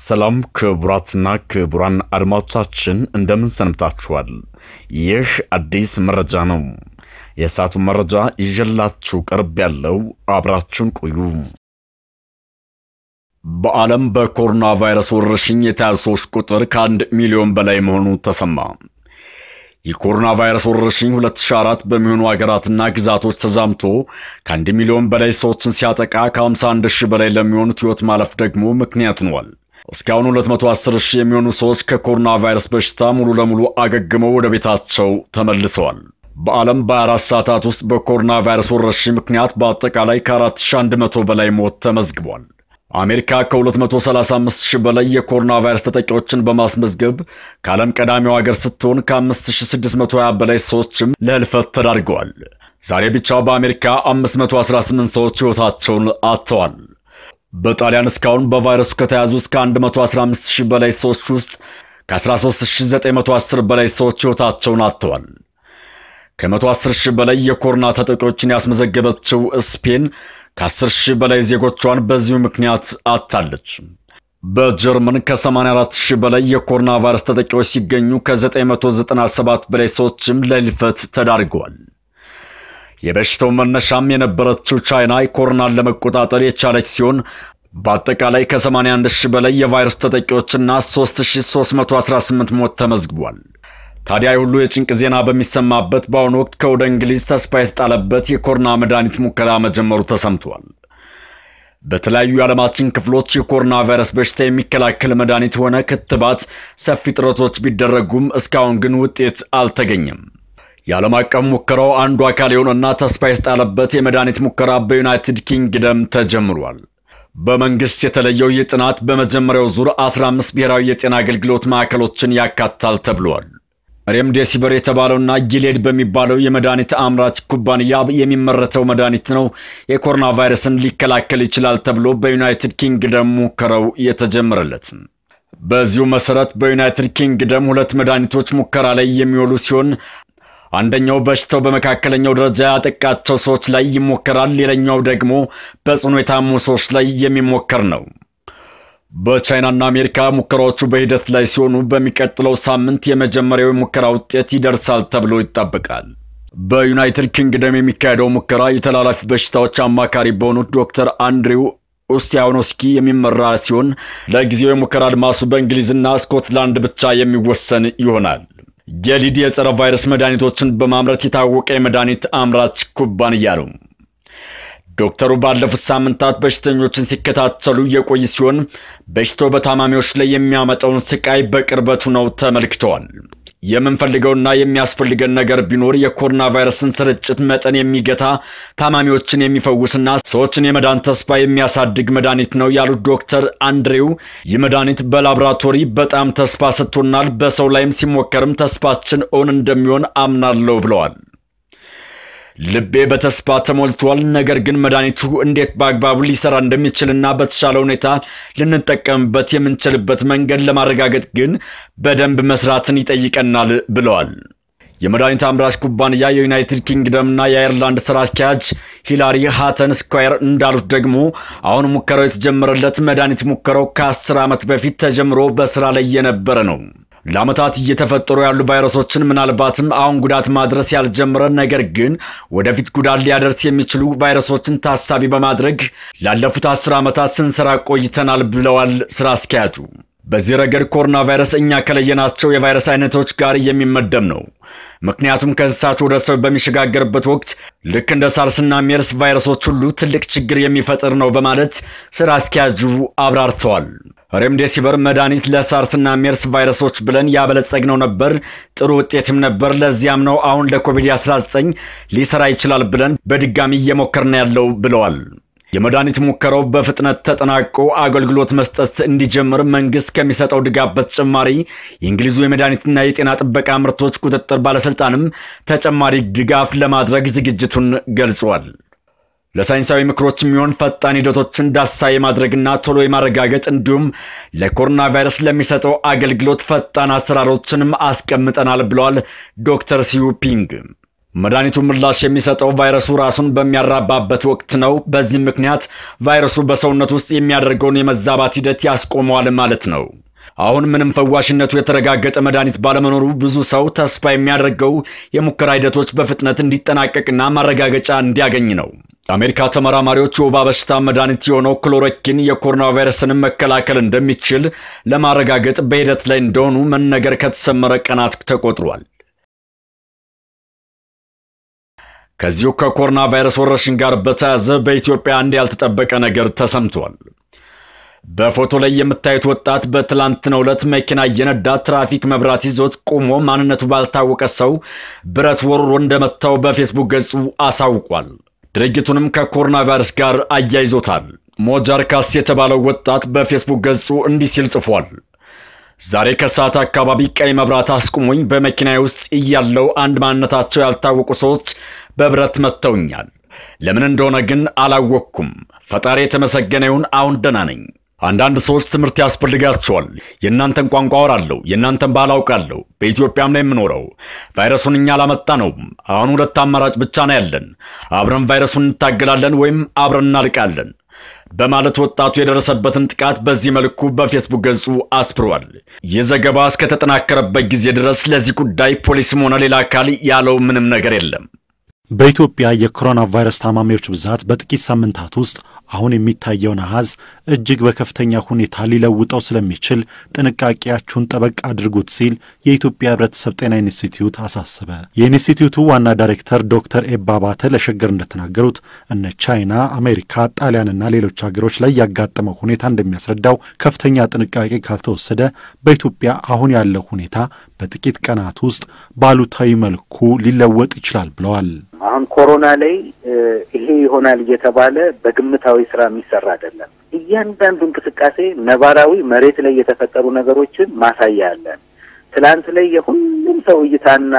ሰላም ክቡራትና ክቡራን አድማጮቻችን እንደምን ሰንብታችኋል? ይህ አዲስ መረጃ ነው። የሰዓቱ መረጃ ይዤላችሁ ቀርብ ያለው አብራችሁን ቆዩ። በዓለም በኮሮና ቫይረስ ወረርሽኝ የተያዙ ሰዎች ቁጥር ከ1 ሚሊዮን በላይ መሆኑ ተሰማ። የኮሮና ቫይረስ ወረርሽኝ 2004 በሚሆኑ ሀገራትና ግዛቶች ተዛምቶ ከ1 ሚሊዮን በላይ ሰዎችን ሲያጠቃ ከ51,000 በላይ ለሚሆኑት ሕይወት ማለፍ ደግሞ ምክንያት ሆኗል። እስካሁን 210,000 የሚሆኑ ሰዎች ከኮሮና ቫይረስ በሽታ ሙሉ ለሙሉ አገግመው ወደ ቤታቸው ተመልሰዋል። በዓለም በ24 ሰዓታት ውስጥ በኮሮና ቫይረስ ወረርሽኝ ምክንያት በአጠቃላይ ከ4100 በላይ ሞት ተመዝግቧል። አሜሪካ ከ235,000 በላይ የኮሮና ቫይረስ ተጠቂዎችን በማስመዝገብ ከዓለም ቀዳሚው ሀገር ስትሆን ከ5620 በላይ ሰዎችም ለህልፈት ተዳርገዋል። ዛሬ ብቻ በአሜሪካ 518 ሰዎች ሕይወታቸውን አጥተዋል። በጣሊያን እስካሁን በቫይረሱ ከተያዙ እስከ 115,000 በላይ ሰዎች ውስጥ ከ13910 በላይ ሰዎች ሕይወታቸውን አጥተዋል። ከ110,000 በላይ የኮሮና ተጠቂዎችን ያስመዘገበችው ስፔን ከ10,000 በላይ ዜጎቿን በዚሁ ምክንያት አጥታለች። በጀርመን ከ84,000 በላይ የኮሮና ቫይረስ ተጠቂዎች ሲገኙ ከ997 በላይ ሰዎችም ለህልፈት ተዳርገዋል። የበሽታው መነሻም የነበረችው ቻይና ኮሮናን ለመቆጣጠር የቻለች ሲሆን በአጠቃላይ ከ81,000 በላይ የቫይረስ ተጠቂዎችና 3318 ሞት ተመዝግቧል። ታዲያ ሁሉ የጭንቅ ዜና በሚሰማበት በአሁኑ ወቅት ከወደ እንግሊዝ ተስፋ የተጣለበት የኮሮና መድኃኒት ሙከራ መጀመሩ ተሰምቷል። በተለያዩ የዓለማችን ክፍሎች የኮሮና ቫይረስ በሽታ የሚከላከል መድኃኒት ሆነ ክትባት ሰፊ ጥረቶች ቢደረጉም እስካሁን ግን ውጤት አልተገኘም። የዓለም አቀፍ ሙከራው አንዱ አካል የሆነና ተስፋ የተጣለበት የመድኃኒት ሙከራ በዩናይትድ ኪንግደም ተጀምሯል። በመንግስት የተለየው ይህ ጥናት በመጀመሪያው ዙር 15 ብሔራዊ የጤና አገልግሎት ማዕከሎችን ያካትታል ተብሏል። ሬምዴሲቪር የተባለውና ጊሌድ በሚባለው የመድኃኒት አምራች ኩባንያ የሚመረተው መድኃኒት ነው የኮሮና ቫይረስን ሊከላከል ይችላል ተብሎ በዩናይትድ ኪንግደም ሙከራው የተጀመረለት። በዚሁ መሰረት በዩናይትድ ኪንግደም 2 መድኃኒቶች ሙከራ ላይ የሚውሉ ሲሆን አንደኛው በሽታው በመካከለኛው ደረጃ ያጠቃቸው ሰዎች ላይ ይሞከራል፣ ሌላኛው ደግሞ በጽኑ የታሙ ሰዎች ላይ የሚሞከር ነው። በቻይናና አሜሪካ ሙከራዎቹ በሂደት ላይ ሲሆኑ በሚቀጥለው ሳምንት የመጀመሪያው ሙከራ ውጤት ይደርሳል ተብሎ ይጠበቃል። በዩናይትድ ኪንግደም የሚካሄደው ሙከራ የተላላፊ በሽታዎች አማካሪ በሆኑት ዶክተር አንድሪው ኡስቲያኖስኪ የሚመራ ሲሆን ለጊዜው የሙከራ አድማሱ በእንግሊዝና ስኮትላንድ ብቻ የሚወሰን ይሆናል። ጊሌድ የጸረ ቫይረስ መድኃኒቶችን በማምረት የታወቀ የመድኃኒት አምራች ኩባንያ ነው። ዶክተሩ ባለፉት ሳምንታት በሽተኞችን ሲከታተሉ የቆዩ ሲሆን በሽታው በታማሚዎች ላይ የሚያመጣውን ስቃይ በቅርበት ነው ተመልክተዋል። የምንፈልገውና የሚያስፈልገን ነገር ቢኖር የኮሮና ቫይረስን ስርጭት መጠን የሚገታ ታማሚዎችን የሚፈውስና ሰዎችን የመዳን ተስፋ የሚያሳድግ መድኃኒት ነው ያሉት ዶክተር አንድሪው ይህ መድኃኒት በላቦራቶሪ በጣም ተስፋ ሰጥቶናል፣ በሰው ላይም ሲሞከርም ተስፋችን እውን እንደሚሆን አምናለሁ ብለዋል። ልቤ በተስፋ ተሞልቷል። ነገር ግን መድኃኒቱ እንዴት በአግባቡ ሊሰራ እንደሚችልና በተሻለ ሁኔታ ልንጠቀምበት የምንችልበት መንገድ ለማረጋገጥ ግን በደንብ መስራትን ይጠይቀናል ብለዋል። የመድኃኒት አምራች ኩባንያ የዩናይትድ ኪንግደምና የአየርላንድ ስራ አስኪያጅ ሂላሪ ሃተን ስኳየር እንዳሉት ደግሞ አሁን ሙከራው የተጀመረለት መድኃኒት ሙከራው ከ10 ዓመት በፊት ተጀምሮ በስራ ላይ የነበረ ነው። ለዓመታት እየተፈጠሩ ያሉ ቫይረሶችን ምናልባትም አሁን ጉዳት ማድረስ ያልጀመረ ነገር ግን ወደፊት ጉዳት ሊያደርስ የሚችሉ ቫይረሶችን ታሳቢ በማድረግ ላለፉት 10 ዓመታት ስንሰራ ቆይተናል ብለዋል ስራ አስኪያጁ። በዚህ ረገድ ኮሮና ቫይረስ እኛ ከለየናቸው የቫይረስ አይነቶች ጋር የሚመደብ ነው። ምክንያቱም ከእንስሳት ወደ ሰው በሚሸጋገርበት ወቅት ልክ እንደ ሳርስና ሜርስ ቫይረሶች ሁሉ ትልቅ ችግር የሚፈጥር ነው በማለት ስራ አስኪያጁ አብራርተዋል። ሬምዴሲቪር መድኃኒት ለሳርስና ሜርስ ቫይረሶች ብለን ያበለጸግነው ነበር፣ ጥሩ ውጤትም ነበር። ለዚያም ነው አሁን ለኮቪድ-19 ሊሰራ ይችላል ብለን በድጋሚ እየሞከርን ያለው ብለዋል። የመድኃኒት ሙከራው በፍጥነት ተጠናቆ አገልግሎት መስጠት እንዲጀምር መንግስት ከሚሰጠው ድጋፍ በተጨማሪ የእንግሊዙ የመድኃኒትና የጤና ጥበቃ ምርቶች ቁጥጥር ባለስልጣንም ተጨማሪ ድጋፍ ለማድረግ ዝግጅቱን ገልጿል። ለሳይንሳዊ ምክሮች የሚሆን ፈጣን ሂደቶችን ዳሳ የማድረግና ቶሎ የማረጋገጥ እንዲሁም ለኮሮና ቫይረስ ለሚሰጠው አገልግሎት ፈጣን አሰራሮችንም አስቀምጠናል ብለዋል ዶክተር ሲዩፒንግ። መድኃኒቱ ምላሽ የሚሰጠው ቫይረሱ ራሱን በሚያራባበት ወቅት ነው። በዚህ ምክንያት ቫይረሱ በሰውነት ውስጥ የሚያደርገውን የመዛባት ሂደት ያስቆመዋል ማለት ነው። አሁን ምንም ፈዋሽነቱ የተረጋገጠ መድኃኒት ባለመኖሩ ብዙ ሰው ተስፋ የሚያደርገው የሙከራ ሂደቶች በፍጥነት እንዲጠናቀቅና ማረጋገጫ እንዲያገኝ ነው። አሜሪካ ተመራማሪዎች የወባ በሽታ መድኃኒት የሆነው ክሎሮኪን የኮሮና ቫይረስን መከላከል እንደሚችል ለማረጋገጥ በሂደት ላይ እንደሆኑ መነገር ከተሰመረ ቀናት ተቆጥሯል። ከዚሁ ከኮሮና ቫይረስ ወረርሽኝ ጋር በተያያዘ በኢትዮጵያ አንድ ያልተጠበቀ ነገር ተሰምቷል። በፎቶ ላይ የምታዩት ወጣት በትላንትናው ዕለት መኪና እየነዳ ትራፊክ መብራት ይዞት ቆሞ ማንነቱ ባልታወቀ ሰው ብረት ወርውሮ እንደመታው በፌስቡክ ገጹ አሳውቋል። ድርጊቱንም ከኮሮና ቫይረስ ጋር አያይዞታል። ሞጃርካስ የተባለው ወጣት በፌስቡክ ገጹ እንዲህ ሲል ጽፏል። ዛሬ ከሰዓት አካባቢ ቀይ መብራት አስቆሞኝ በመኪናዬ ውስጥ እያለው አንድ ማንነታቸው ያልታወቁ ሰዎች በብረት መተውኛል። ለምን እንደሆነ ግን አላወቅኩም። ፈጣሪ የተመሰገነ ይሁን፣ አሁን ደህና ነኝ። አንዳንድ ሰዎች ትምህርት ያስፈልጋቸዋል። የእናንተን ቋንቋ አወራለሁ፣ የእናንተን ባህል አውቃለሁ። በኢትዮጵያም ላይ የምኖረው ቫይረሱን እኛ አላመጣነው። አሁን ሁለት አማራጭ ብቻ ነው ያለን። አብረን ቫይረሱን እንታገላለን ወይም አብረን እናልቃለን በማለት ወጣቱ የደረሰበትን ጥቃት በዚህ መልኩ በፌስቡክ ገጹ አስፍሯል። የዘገባ እስከተጠናከረበት ጊዜ ድረስ ለዚህ ጉዳይ ፖሊስም ሆነ ሌላ አካል ያለው ምንም ነገር የለም። በኢትዮጵያ የኮሮና ቫይረስ ታማሚዎች ብዛት በጥቂት ሳምንታት ውስጥ አሁን የሚታየውን አሃዝ እጅግ በከፍተኛ ሁኔታ ሊለውጠው ስለሚችል ጥንቃቄያችሁን ጠበቅ አድርጉት ሲል የኢትዮጵያ ሕብረተሰብ ጤና ኢንስቲትዩት አሳሰበ። የኢንስቲትዩቱ ዋና ዳይሬክተር ዶክተር ኤባ ባተ ለሸገር እንደተናገሩት እነ ቻይና፣ አሜሪካ፣ ጣሊያንና ሌሎች ሀገሮች ላይ ያጋጠመው ሁኔታ እንደሚያስረዳው ከፍተኛ ጥንቃቄ ካልተወሰደ በኢትዮጵያ አሁን ያለው ሁኔታ በጥቂት ቀናት ውስጥ ባሉታዊ መልኩ ሊለወጥ ይችላል ብለዋል። አሁን ኮሮና ላይ ይሄ ይሆናል እየተባለ በግምታዊ ስራ የሚሰራ አይደለም። እያንዳንዱ እንቅስቃሴ ነባራዊ መሬት ላይ የተፈጠሩ ነገሮችን ማሳያ አለን። ትላንት ላይ የሁሉም ሰው እይታና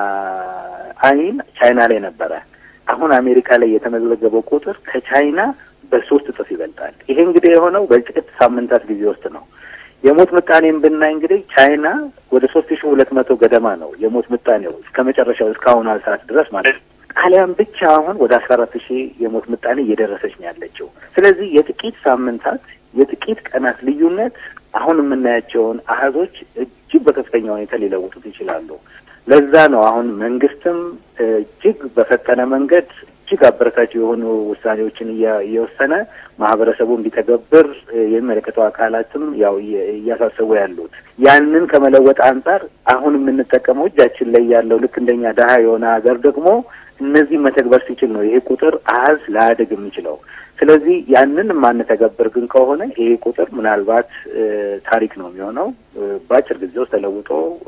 አይን ቻይና ላይ ነበረ። አሁን አሜሪካ ላይ የተመዘገበው ቁጥር ከቻይና በ3 እጥፍ ይበልጣል። ይሄ እንግዲህ የሆነው በጥቂት ሳምንታት ጊዜ ውስጥ ነው። የሞት ምጣኔን ብናይ እንግዲህ ቻይና ወደ 3200 ገደማ ነው የሞት ምጣኔው እስከመጨረሻው እስካሁን ሰዓት ድረስ ማለት ነው። ጣሊያን ብቻ አሁን ወደ 14000 የሞት ምጣኔ እየደረሰች ነው ያለችው። ስለዚህ የጥቂት ሳምንታት የጥቂት ቀናት ልዩነት አሁን የምናያቸውን አሃዞች እጅግ በከፍተኛ ሁኔታ ሊለውጡት ይችላሉ። ለዛ ነው አሁን መንግስትም እጅግ በፈጠነ መንገድ እጅግ አበረታች የሆኑ ውሳኔዎችን እየወሰነ ማህበረሰቡ እንዲተገብር የሚመለከተው አካላትም ያው እያሳሰቡ ያሉት። ያንን ከመለወጥ አንፃር አሁን የምንጠቀመው እጃችን ላይ ያለው ልክ እንደኛ ደሃ የሆነ ሀገር ደግሞ እነዚህ መተግበር ሲችል ነው ይሄ ቁጥር አሃዝ ላያድግ የሚችለው። ስለዚህ ያንን ማንተገብር ግን ከሆነ ይሄ ቁጥር ምናልባት ታሪክ ነው የሚሆነው። በአጭር ጊዜ ውስጥ ተለውጦ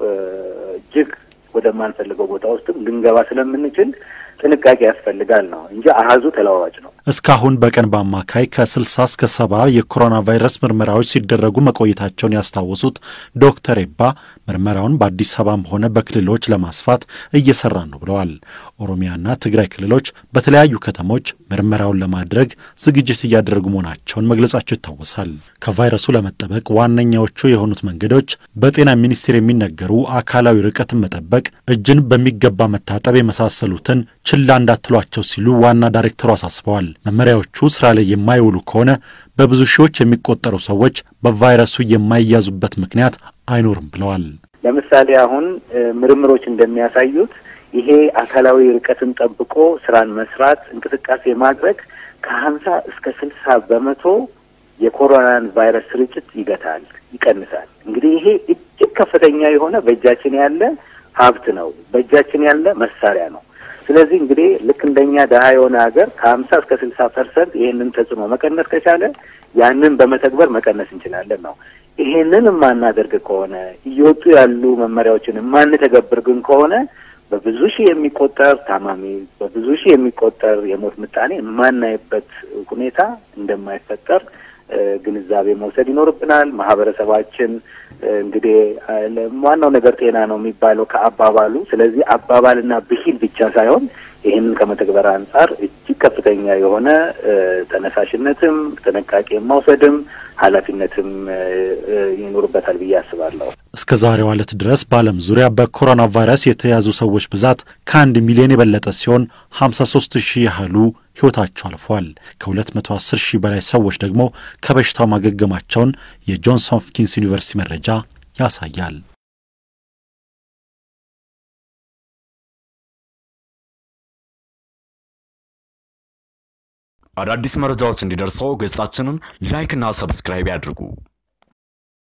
እጅግ ወደማንፈልገው ቦታ ውስጥም ልንገባ ስለምንችል ጥንቃቄ ያስፈልጋል ነው እንጂ አሃዙ ተለዋዋጭ ነው። እስካሁን በቀን በአማካይ ከ60 እስከ 70 የኮሮና ቫይረስ ምርመራዎች ሲደረጉ መቆየታቸውን ያስታወሱት ዶክተር ኤባ ምርመራውን በአዲስ አበባም ሆነ በክልሎች ለማስፋት እየሰራ ነው ብለዋል። ኦሮሚያና ትግራይ ክልሎች በተለያዩ ከተሞች ምርመራውን ለማድረግ ዝግጅት እያደረጉ መሆናቸውን መግለጻቸው ይታወሳል። ከቫይረሱ ለመጠበቅ ዋነኛዎቹ የሆኑት መንገዶች በጤና ሚኒስቴር የሚነገሩ አካላዊ ርቀትን መጠበቅ፣ እጅን በሚገባ መታጠብ የመሳሰሉትን ችላ እንዳትሏቸው ሲሉ ዋና ዳይሬክተሩ አሳስበዋል። መመሪያዎቹ ስራ ላይ የማይውሉ ከሆነ በብዙ ሺዎች የሚቆጠሩ ሰዎች በቫይረሱ የማይያዙበት ምክንያት አይኖርም ብለዋል። ለምሳሌ አሁን ምርምሮች እንደሚያሳዩት ይሄ አካላዊ ርቀትን ጠብቆ ስራን መስራት፣ እንቅስቃሴ ማድረግ ከ50 እስከ 60% የኮሮናን ቫይረስ ስርጭት ይገታል፣ ይቀንሳል። እንግዲህ ይሄ እጅግ ከፍተኛ የሆነ በእጃችን ያለ ሀብት ነው፣ በእጃችን ያለ መሳሪያ ነው። ስለዚህ እንግዲህ ልክ እንደኛ ደሃ የሆነ ሀገር ከ50 እስከ 60% ይሄንን ተጽዕኖ መቀነስ ከቻለ ያንን በመተግበር መቀነስ እንችላለን ነው። ይሄንን ማናደርግ ከሆነ እየወጡ ያሉ መመሪያዎችን ማንተገብር ግን ከሆነ በብዙ ሺህ የሚቆጠር ታማሚ በብዙ ሺህ የሚቆጠር የሞት ምጣኔ ማናይበት ሁኔታ እንደማይፈጠር ግንዛቤ መውሰድ ይኖርብናል። ማህበረሰባችን እንግዲህ ዋናው ነገር ጤና ነው የሚባለው ከአባባሉ። ስለዚህ አባባልና ብሂል ብቻ ሳይሆን ይህንን ከመተግበር አንጻር እጅግ ከፍተኛ የሆነ ተነሳሽነትም ጥንቃቄ መውሰድም ኃላፊነትም ይኖርበታል ብዬ አስባለሁ። እስከ ዛሬው ዕለት ድረስ በዓለም ዙሪያ በኮሮና ቫይረስ የተያዙ ሰዎች ብዛት ከ1 ሚሊዮን የበለጠ ሲሆን 53000 ያህሉ ሕይወታቸው አልፏል። ከ210,000 በላይ ሰዎች ደግሞ ከበሽታው ማገገማቸውን የጆንስ ሆፕኪንስ ዩኒቨርሲቲ መረጃ ያሳያል። አዳዲስ መረጃዎች እንዲደርሰው ገጻችንን ላይክ እና ሰብስክራይብ ያድርጉ።